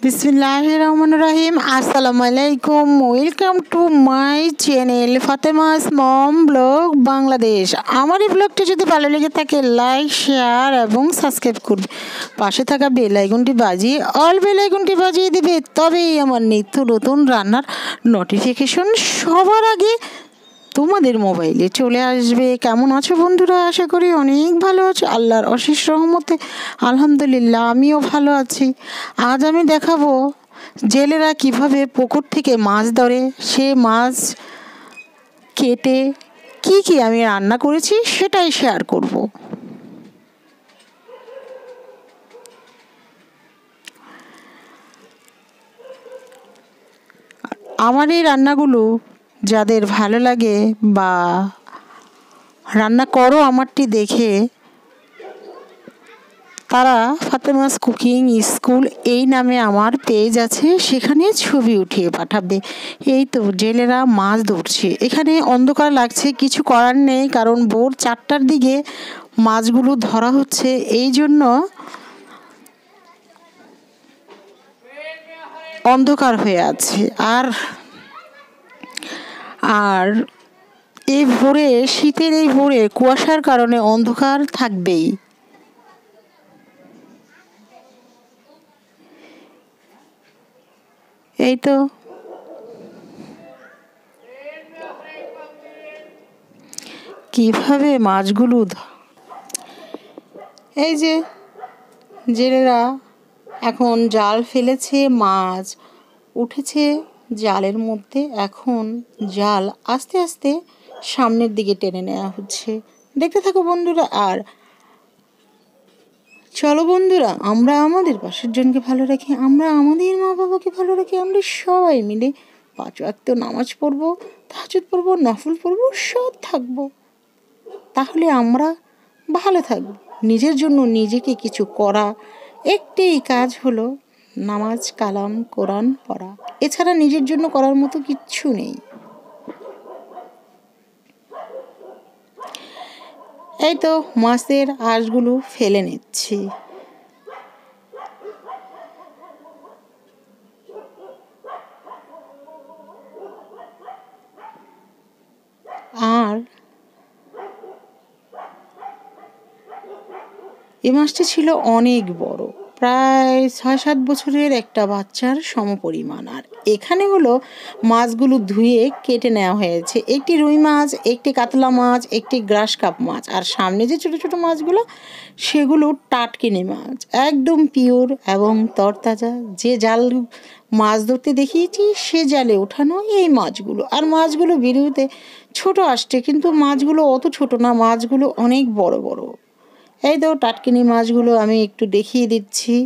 बिस्मिल्लाहिर्रहमानिर्रहीम अस्सलाम वालेकुम welcome to my channel Fatema's mom blog Bangladesh. আমার এই ব্লগটি যদি ভালো লেগে থাকে লাইক শেয়ার এবং সাবস্ক্রাইব করবে, পাশে থাকা বেল আইকনটি বাজিয়ে অল বেল আইকনটি বাজিয়ে দিবে, তবেই আমার নিত্য নতুন রান্নার নোটিফিকেশন সবার আগে তোমাদের মোবাইলে চলে আসবে। কেমন আছো বন্ধুরা? আশা করি অনেক ভালো আছো, আল্লাহর অশেষ রহমতে আলহামদুলিল্লাহ আমিও ভালো আছি। আজ আমি দেখাবো জেলেরা কিভাবে পুকুর থেকে মাছ ধরে, সে মাছ কেটে কি কি আমি রান্না করেছি সেটাই শেয়ার করব। আমার এই রান্নাগুলো যাদের ভালো লাগে বা রান্না করো আমারটি দেখে, তারা ফাতেমাস কুকিং স্কুল এই নামে আমার পেজ আছে, সেখানে ছবি উঠিয়ে পাঠাবে। এই তো জেলেরা মাছ ধরছে, এখানে অন্ধকার লাগছে, কিছু করার নেই, কারণ ভোর 4টার দিকে মাছগুলো ধরা হচ্ছে, এই জন্য অন্ধকার হয়ে আছে। আর এই ভোরে, শীতের এই ভোরে কুয়াশার কারণে অন্ধকার থাকবেই। এই তো কিভাবে মাছগুলো, এই যে জেলেরা এখন জাল ফেলেছে, মাছ উঠেছে জালের মধ্যে, এখন জাল আস্তে আস্তে সামনের দিকে টেনে নেওয়া হচ্ছে। দেখতে থাকো বন্ধুরা। আর চলো বন্ধুরা, আমরা আমাদের পাশের জনকে ভালো রাখি, আমরা আমাদের মা বাবাকে ভালো রাখি, আমরা সবাই মিলে 5 ওয়াক্ত নামাজ পড়বো, তাহাজ্জুদ পড়বো, নফল পড়বো, সব থাকবো, তাহলে আমরা ভালো থাকবো। নিজের জন্য নিজেকে কিছু করা, একটাই কাজ হলো নামাজ কালাম কোরআন পড়া, এছাড়া নিজের জন্য করার মতো কিচ্ছু নেই। এই তো মাছের আঁশগুলো ফেলে নিচ্ছি। আর এই মাছটি ছিল অনেক বড়, প্রায় 6-7 বছরের একটা বাচ্চার সমপরিমাণ। আর এখানে হলো মাছগুলো ধুয়ে কেটে নেওয়া হয়েছে, একটি রুই মাছ, একটি কাতলা মাছ, একটি গ্রাস কাপ মাছ, আর সামনে যে ছোট ছোট মাছগুলো সেগুলো টাটকিনি মাছ, একদম পিওর এবং তরতাজা। যে জাল মাছ ধরতে দেখিয়েছি সে জালে ওঠানো এই মাছগুলো। আর মাছগুলো ভিডিওতে ছোট আসছে, কিন্তু মাছগুলো অত ছোট না, মাছগুলো অনেক বড় বড়। এই তো টাটকিনি মাছগুলো আমি একটু দেখিয়ে দিচ্ছি।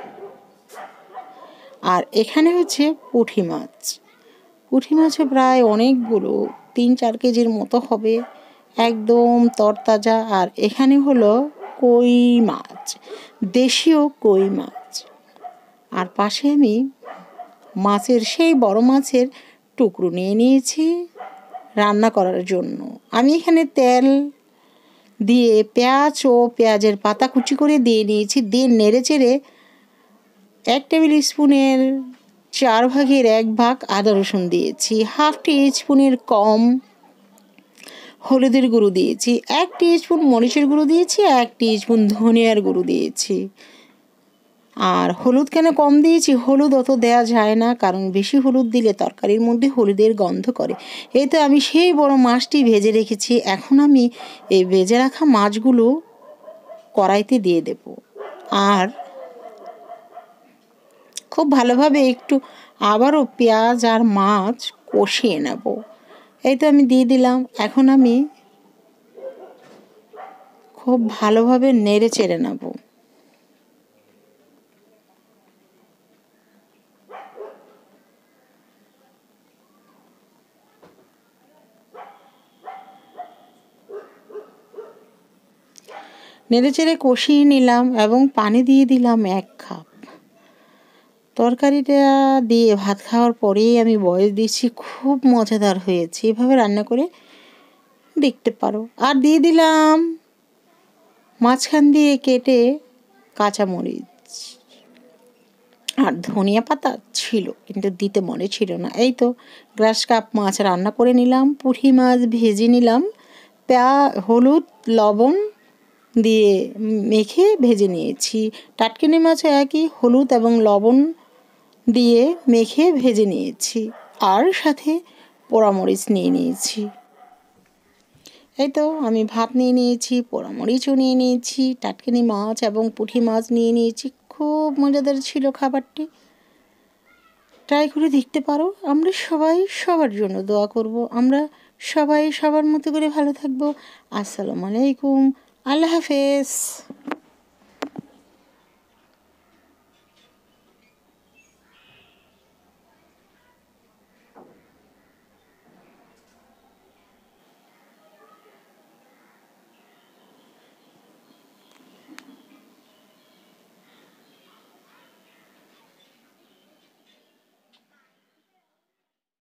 আর এখানে হচ্ছে পুঁটি মাছ, পুঁটি মাছও প্রায় অনেকগুলো, 3-4 কেজির মতো হবে, একদম তরতাজা। আর এখানে হলো কই মাছ, দেশীয় কই মাছ। আর পাশে আমি মাছের, সেই বড় মাছের টুকরো নিয়ে নিয়েছি রান্না করার জন্য। আমি এখানে তেল দিয়ে পেঁয়াজ ও পেঁয়াজের পাতা কুচি করে দিয়ে নিয়েছি, দিয়ে নেড়ে চেড়ে 1 টেবিল স্পুনের 4 ভাগের 1 ভাগ আদা রসুন দিয়েছি, হাফ টিস্পুনের কম হলুদের গুঁড়ো দিয়েছি, 1 টিস্পুন মরিচের গুঁড়ো দিয়েছি, 1 টিস্পুন ধনিয়ার গুঁড়ো দিয়েছি। আর হলুদ কেন কম দিয়েছি, হলুদ অত দেওয়া যায় না, কারণ বেশি হলুদ দিলে তরকারির মধ্যে হলুদের গন্ধ করে। এই তো আমি সেই বড় মাছটি ভেজে রেখেছি, এখন আমি এই ভেজে রাখা মাছগুলো কড়াইতে দিয়ে দেব। আর খুব ভালোভাবে একটু আবারও পেঁয়াজ আর মাছ কষিয়ে নেব। এই তো আমি দিয়ে দিলাম, এখন আমি খুব ভালোভাবে নেড়ে চেড়ে নেব। নেড়ে চেড়ে কষিয়ে নিলাম এবং পানি দিয়ে দিলাম 1 কাপ। তরকারিটা দিয়ে ভাত খাওয়ার পরেই আমি বয়স দিচ্ছি, খুব মজাদার হয়েছে, এভাবে রান্না করে দেখতে পারো। আর দিয়ে দিলাম মাঝখান দিয়ে কেটে কাঁচামরিচ, আর ধনিয়া পাতা ছিল কিন্তু দিতে মনে ছিল না। এই তো গ্রাস কাপ মাছ রান্না করে নিলাম, পুঁটি মাছ ভেজে নিলাম, হলুদ লবণ দিয়ে মেখে ভেজে নিয়েছি। টাটকিনি মাছও একই, হলুদ এবং লবণ দিয়ে মেখে ভেজে নিয়েছি, আর সাথে পোড়ামরিচ নিয়ে নিয়েছি। এই তো আমি ভাত নিয়ে নিয়েছি, পোড়ামরিচও নিয়ে নিয়েছি, টাটকিনি মাছ এবং পুঁটি মাছ নিয়ে নিয়েছি। খুব মজাদার ছিল খাবারটি, ট্রাই করে দেখতে পারো। আমরা সবাই সবার জন্য দোয়া করব, আমরা সবাই সবার মতো করে ভালো থাকবো। আসসালামু আলাইকুম, আল্লাহ হাফেজ।